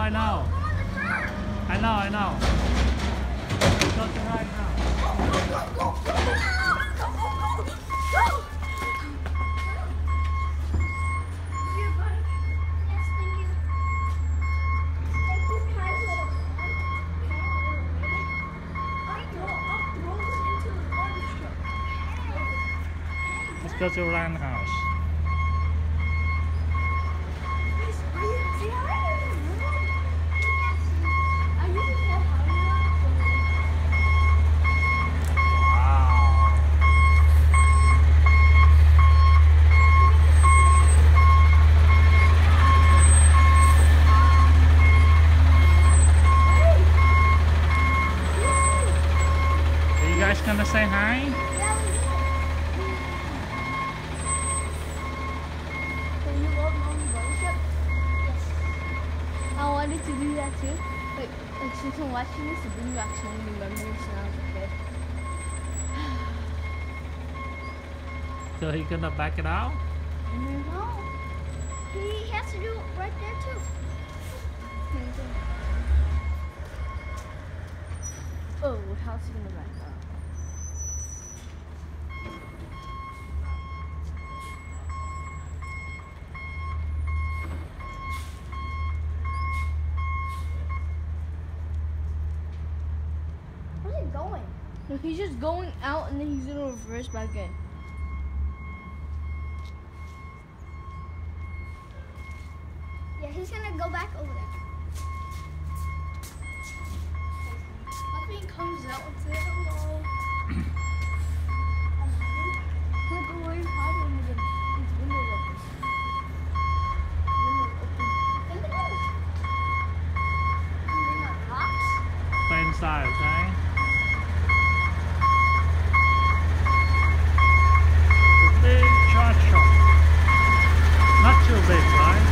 I know. I know. Go to right now. Let's go to Ryan house. Gonna say hi? Can you love Mommy Mothership? Yes. I wanted to do that too. Like since I'm watching this, it brings back so many memories when I was a kid. So he gonna back it out? No. He has to do it right there too. Oh, how's he gonna back out? Going? No, he's just going out and then he's gonna reverse back in. Yeah, he's gonna go back over there. Nothing comes out and say hello. Look away from hiding with his windows open. Windows open. Stay inside, okay? Not too big, right?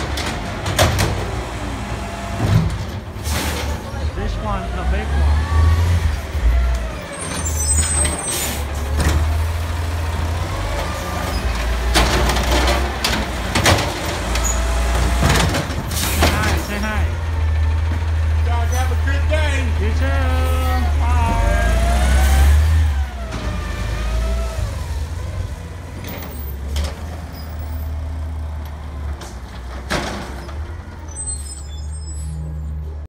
This one, the big one.